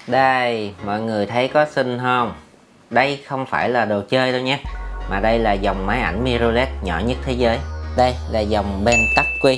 Đây, mọi người thấy có xinh không? Đây không phải là đồ chơi đâu nhé, mà đây là dòng máy ảnh mirrorless nhỏ nhất thế giới. Đây là dòng Pentax.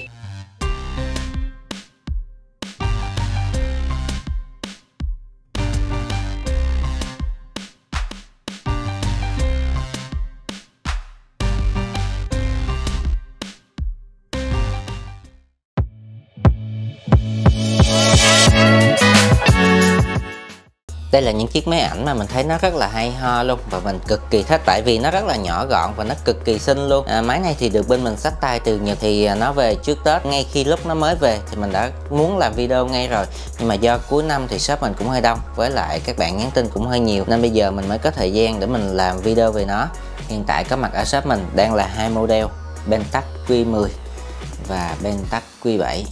Đây là những chiếc máy ảnh mà mình thấy nó rất là hay ho luôn, và mình cực kỳ thích tại vì nó rất là nhỏ gọn và nó cực kỳ xinh luôn. Máy này thì được bên mình xách tay từ Nhật, thì nó về trước Tết, ngay khi lúc nó mới về thì mình đã muốn làm video ngay rồi, nhưng mà do cuối năm thì shop mình cũng hơi đông, với lại các bạn nhắn tin cũng hơi nhiều, nên bây giờ mình mới có thời gian để mình làm video về nó. Hiện tại có mặt ở shop mình đang là hai model Pentax Q10 và Pentax Q7.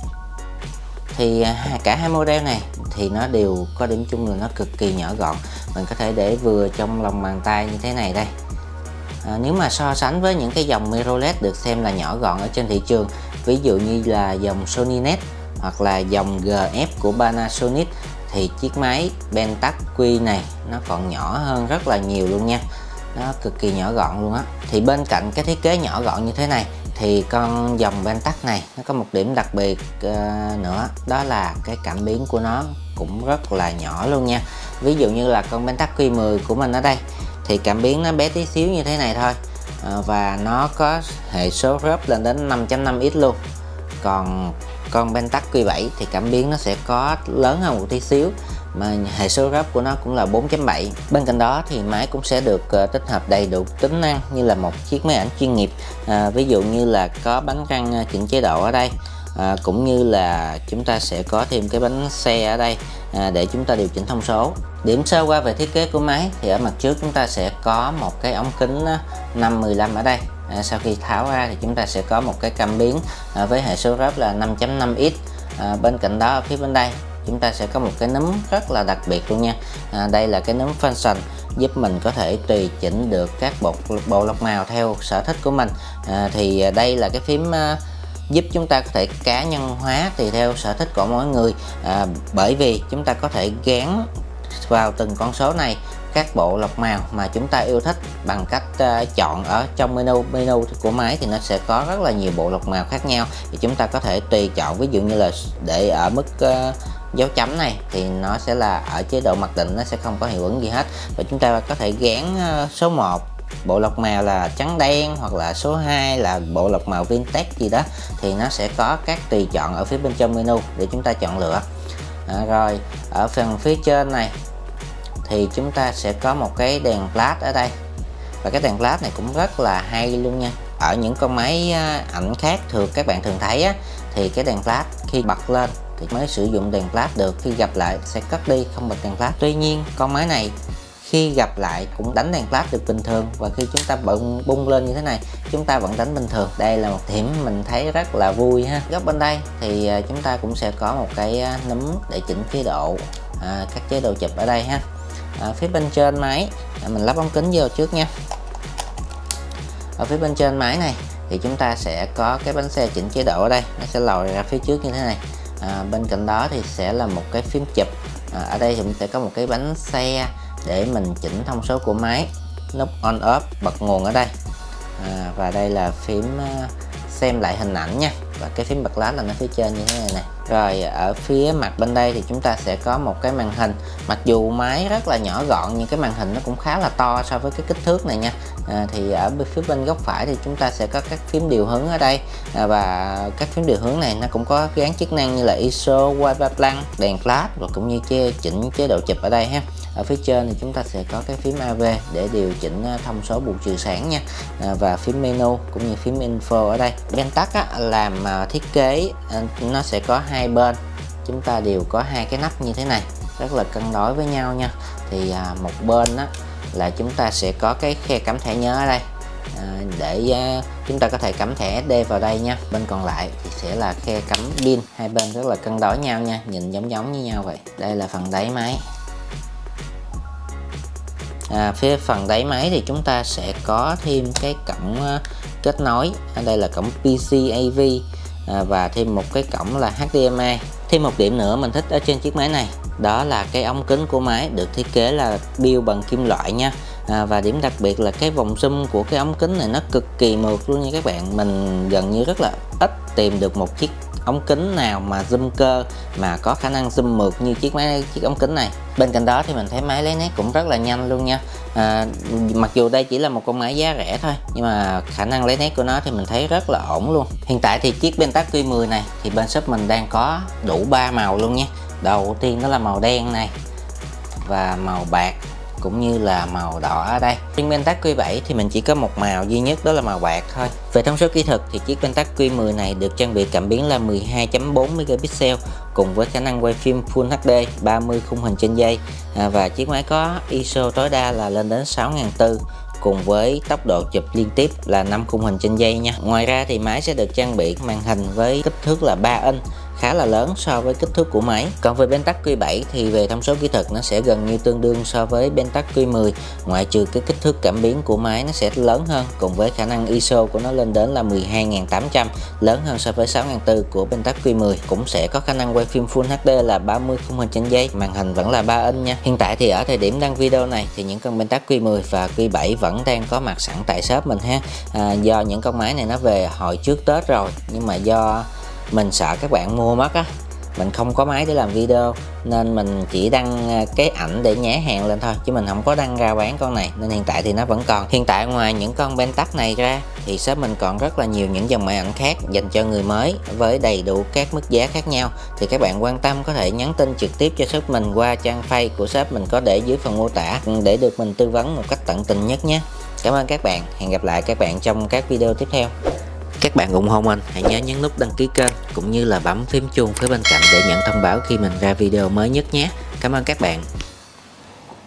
Thì cả hai model này thì nó đều có điểm chung là nó cực kỳ nhỏ gọn, mình có thể để vừa trong lòng bàn tay như thế này đây. Nếu mà so sánh với những cái dòng mirrorless được xem là nhỏ gọn ở trên thị trường, ví dụ như là dòng Sonynet hoặc là dòng GF của Panasonic, thì chiếc máy Pentax Q này nó còn nhỏ hơn rất là nhiều luôn nha, nó cực kỳ nhỏ gọn luôn á. Thì bên cạnh cái thiết kế nhỏ gọn như thế này thì con dòng Pentax này nó có một điểm đặc biệt nữa, đó là cái cảm biến của nó cũng rất là nhỏ luôn nha. Ví dụ như là con Pentax Q10 của mình ở đây thì cảm biến nó bé tí xíu như thế này thôi, và nó có hệ số rớp lên đến 5.5x luôn. Còn con Pentax Q7 thì cảm biến nó sẽ có lớn hơn một tí xíu, mà hệ số rớp của nó cũng là 4.7. Bên cạnh đó thì máy cũng sẽ được tích hợp đầy đủ tính năng như là một chiếc máy ảnh chuyên nghiệp, ví dụ như là có bánh răng chỉnh chế độ ở đây, cũng như là chúng ta sẽ có thêm cái bánh xe ở đây để chúng ta điều chỉnh thông số. Điểm sơ qua về thiết kế của máy thì ở mặt trước chúng ta sẽ có một cái ống kính 5/15 ở đây. Sau khi tháo ra thì chúng ta sẽ có một cái cảm biến với hệ số rớp là 5.5x. Bên cạnh đó ở phía bên đây chúng ta sẽ có một cái núm rất là đặc biệt luôn nha. Đây là cái núm function giúp mình có thể tùy chỉnh được các bộ lọc màu theo sở thích của mình. Thì đây là cái phím giúp chúng ta có thể cá nhân hóa tùy theo sở thích của mỗi người, bởi vì chúng ta có thể gán vào từng con số này các bộ lọc màu mà chúng ta yêu thích bằng cách chọn ở trong menu của máy, thì nó sẽ có rất là nhiều bộ lọc màu khác nhau, thì chúng ta có thể tùy chọn. Ví dụ như là để ở mức dấu chấm này thì nó sẽ là ở chế độ mặc định, nó sẽ không có hiệu ứng gì hết, và chúng ta có thể gán số 1 bộ lọc màu là trắng đen, hoặc là số 2 là bộ lọc màu vintage gì đó, thì nó sẽ có các tùy chọn ở phía bên trong menu để chúng ta chọn lựa. Rồi ở phần phía trên này thì chúng ta sẽ có một cái đèn flash ở đây, và cái đèn flash này cũng rất là hay luôn nha. Ở những con máy ảnh khác các bạn thường thấy á, thì cái đèn flash khi bật lên thì mới sử dụng đèn flash được, khi gặp lại sẽ cất đi không bật đèn flash. Tuy nhiên con máy này khi gặp lại cũng đánh đèn flash được bình thường, và khi chúng ta bung lên như thế này chúng ta vẫn đánh bình thường. Đây là một điểm mình thấy rất là vui ha. Góc bên đây thì chúng ta cũng sẽ có một cái núm để chỉnh chế độ, các chế độ chụp ở đây ha. Phía bên trên máy mình lắp ống kính vô trước nha. Ở phía bên trên máy này thì chúng ta sẽ có cái bánh xe chỉnh chế độ ở đây, nó sẽ lòi ra phía trước như thế này. Bên cạnh đó thì sẽ là một cái phím chụp. Ở đây thì mình sẽ có một cái bánh xe để mình chỉnh thông số của máy, nút on off bật nguồn ở đây, và đây là phím xem lại hình ảnh nha, và cái phím bật flash là nó phía trên như thế này nè. Rồi ở phía mặt bên đây thì chúng ta sẽ có một cái màn hình. Mặc dù máy rất là nhỏ gọn nhưng cái màn hình nó cũng khá là to so với cái kích thước này nha. Thì ở phía bên góc phải thì chúng ta sẽ có các phím điều hướng ở đây, và các phím điều hướng này nó cũng có gắn chức năng như là ISO, white balance, đèn flash, và cũng như chỉnh chế độ chụp ở đây ha. Ở phía trên thì chúng ta sẽ có cái phím AV để điều chỉnh thông số bù trừ sáng nha, và phím menu cũng như phím info ở đây. Pentax làm thiết kế nó sẽ có hai bên, chúng ta đều có hai cái nắp như thế này, rất là cân đối với nhau nha. Thì một bên là chúng ta sẽ có cái khe cắm thẻ nhớ ở đây, để chúng ta có thể cắm thẻ SD vào đây nha. Bên còn lại thì sẽ là khe cắm pin, hai bên rất là cân đối nhau nha, nhìn giống như nhau vậy. Đây là phần đáy máy. Phía phần đáy máy thì chúng ta sẽ có thêm cái cổng kết nối, ở đây là cổng PCAV, và thêm một cái cổng là HDMI. Thêm một điểm nữa mình thích ở trên chiếc máy này, đó là cái ống kính của máy được thiết kế là build bằng kim loại nha. Và điểm đặc biệt là cái vòng zoom của cái ống kính này nó cực kỳ mượt luôn nha các bạn. Mình gần như rất là ít tìm được một chiếc ống kính nào mà zoom cơ mà có khả năng zoom mượt như chiếc ống kính này. Bên cạnh đó thì mình thấy máy lấy nét cũng rất là nhanh luôn nha. Mặc dù đây chỉ là một con máy giá rẻ thôi, nhưng mà khả năng lấy nét của nó thì mình thấy rất là ổn luôn. Hiện tại thì chiếc Pentax Q10 này thì bên shop mình đang có đủ 3 màu luôn nha. Đầu tiên đó là màu đen này và màu bạc cũng như là màu đỏ ở đây. Riêng Pentax Q7 thì mình chỉ có một màu duy nhất, đó là màu bạc thôi. Về thông số kỹ thuật thì chiếc Pentax Q10 này được trang bị cảm biến là 12.4 megapixel cùng với khả năng quay phim Full HD 30 khung hình trên giây, và chiếc máy có ISO tối đa là lên đến 6400 cùng với tốc độ chụp liên tiếp là 5 khung hình trên giây nha. Ngoài ra thì máy sẽ được trang bị màn hình với kích thước là 3 inch, khá là lớn so với kích thước của máy. Còn về Pentax Q7 thì về thông số kỹ thuật nó sẽ gần như tương đương so với Pentax Q10, ngoại trừ cái kích thước cảm biến của máy nó sẽ lớn hơn, cùng với khả năng ISO của nó lên đến là 12.800, lớn hơn so với 6.400 của Pentax Q10, cũng sẽ có khả năng quay phim Full HD là 30 khung hình trên giây, màn hình vẫn là 3 inch nha. Hiện tại thì ở thời điểm đăng video này thì những con Pentax Q10 và Q7 vẫn đang có mặt sẵn tại shop mình ha. Do những con máy này nó về hồi trước Tết rồi, nhưng mà do mình sợ các bạn mua mất á, mình không có máy để làm video nên mình chỉ đăng cái ảnh để nhé hàng lên thôi, chứ mình không có đăng ra bán con này, nên hiện tại thì nó vẫn còn. Hiện tại ngoài những con Pentax này ra thì shop mình còn rất là nhiều những dòng máy ảnh khác dành cho người mới với đầy đủ các mức giá khác nhau. Thì các bạn quan tâm có thể nhắn tin trực tiếp cho shop mình qua trang Facebook của shop mình có để dưới phần mô tả để được mình tư vấn một cách tận tình nhất nhé. Cảm ơn các bạn, hẹn gặp lại các bạn trong các video tiếp theo. Các bạn ủng hộ mình hãy nhớ nhấn nút đăng ký kênh cũng như là bấm phím chuông phía bên cạnh để nhận thông báo khi mình ra video mới nhất nhé. Cảm ơn các bạn.